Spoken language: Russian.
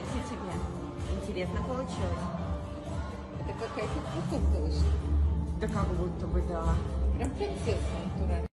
нравится тебе? Интересно получилось. Это какая-то футболка вышла. Да как будто бы, да. Прям принцесса натурально.